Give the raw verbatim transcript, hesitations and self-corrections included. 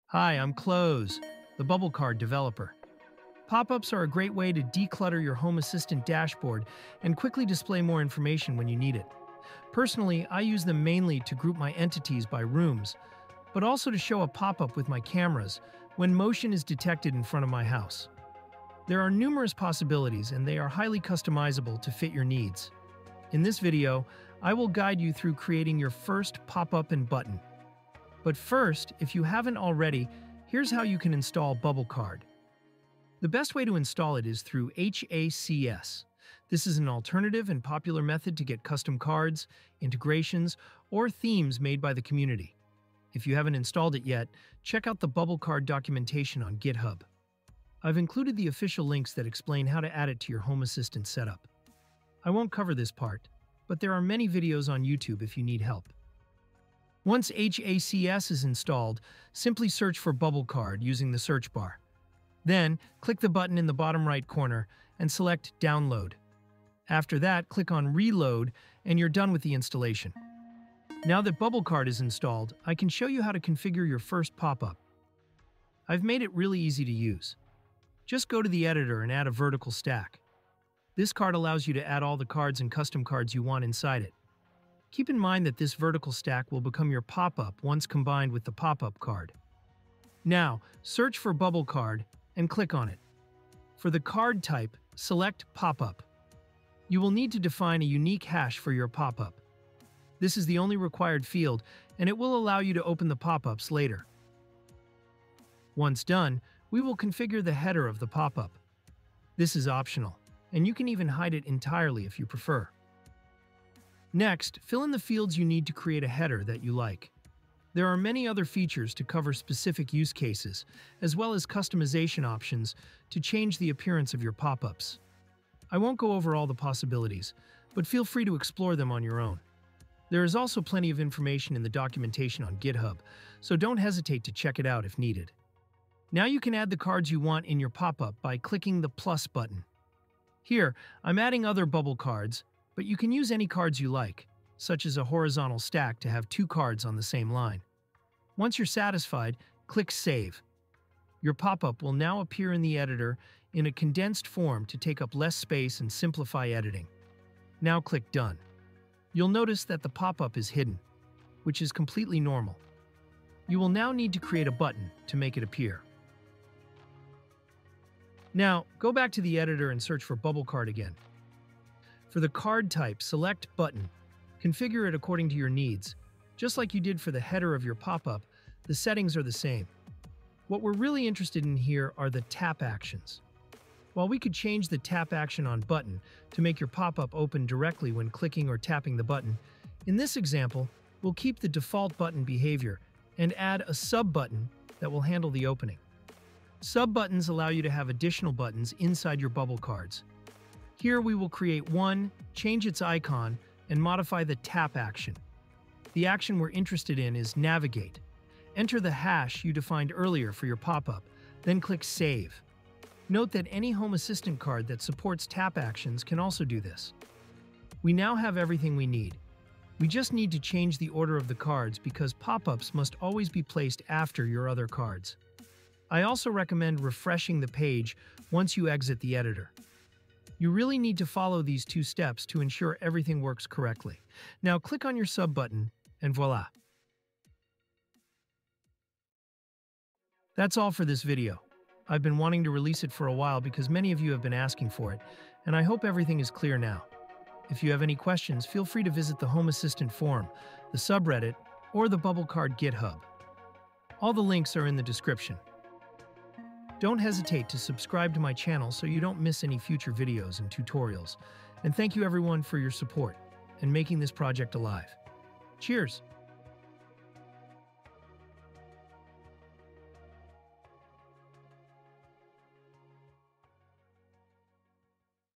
Hi, I'm Close, the bubble card developer. Pop-ups are a great way to declutter your Home Assistant dashboard and quickly display more information when you need it. Personally, I use them mainly to group my entities by rooms, but also to show a pop-up with my cameras when motion is detected in front of my house. There are numerous possibilities, and they are highly customizable to fit your needs. In this video, I will guide you through creating your first pop-up and button. But first, if you haven't already, here's how you can install Bubble Card. The best way to install it is through H A C S. This is an alternative and popular method to get custom cards, integrations, or themes made by the community. If you haven't installed it yet, check out the Bubble Card documentation on GitHub. I've included the official links that explain how to add it to your Home Assistant setup. I won't cover this part, but there are many videos on YouTube if you need help. Once H A C S is installed, simply search for Bubble Card using the search bar. Then, click the button in the bottom right corner and select Download. After that, click on Reload and you're done with the installation. Now that Bubble Card is installed, I can show you how to configure your first pop-up. I've made it really easy to use. Just go to the editor and add a vertical stack. This card allows you to add all the cards and custom cards you want inside it. Keep in mind that this vertical stack will become your pop-up once combined with the pop-up card. Now, search for Bubble Card and click on it. For the card type, select Pop-up. You will need to define a unique hash for your pop-up. This is the only required field, and it will allow you to open the pop-ups later. Once done, we will configure the header of the pop-up. This is optional, and you can even hide it entirely if you prefer. Next, fill in the fields you need to create a header that you like. There are many other features to cover specific use cases, as well as customization options to change the appearance of your pop-ups. I won't go over all the possibilities, but feel free to explore them on your own. There is also plenty of information in the documentation on GitHub, so don't hesitate to check it out if needed. Now you can add the cards you want in your pop-up by clicking the plus button. Here, I'm adding other bubble cards, but you can use any cards you like, such as a horizontal stack to have two cards on the same line. Once you're satisfied, click Save. Your pop-up will now appear in the editor in a condensed form to take up less space and simplify editing. Now click Done. You'll notice that the pop-up is hidden, which is completely normal. You will now need to create a button to make it appear. Now, go back to the editor and search for Bubble Card again. For the card type, select Button. Configure it according to your needs. Just like you did for the header of your pop-up, the settings are the same. What we're really interested in here are the tap actions. While we could change the tap action on button to make your pop-up open directly when clicking or tapping the button, in this example, we'll keep the default button behavior and add a sub-button that will handle the opening. Sub-buttons allow you to have additional buttons inside your bubble cards. Here we will create one, change its icon, and modify the tap action. The action we're interested in is Navigate. Enter the hash you defined earlier for your pop-up, then click Save. Note that any Home Assistant card that supports tap actions can also do this. We now have everything we need. We just need to change the order of the cards because pop-ups must always be placed after your other cards. I also recommend refreshing the page once you exit the editor. You really need to follow these two steps to ensure everything works correctly. Now click on your sub button, and voila. That's all for this video. I've been wanting to release it for a while because many of you have been asking for it, and I hope everything is clear now. If you have any questions, feel free to visit the Home Assistant forum, the subreddit, or the Bubble Card GitHub. All the links are in the description. Don't hesitate to subscribe to my channel so you don't miss any future videos and tutorials. And thank you everyone for your support and making this project alive. Cheers!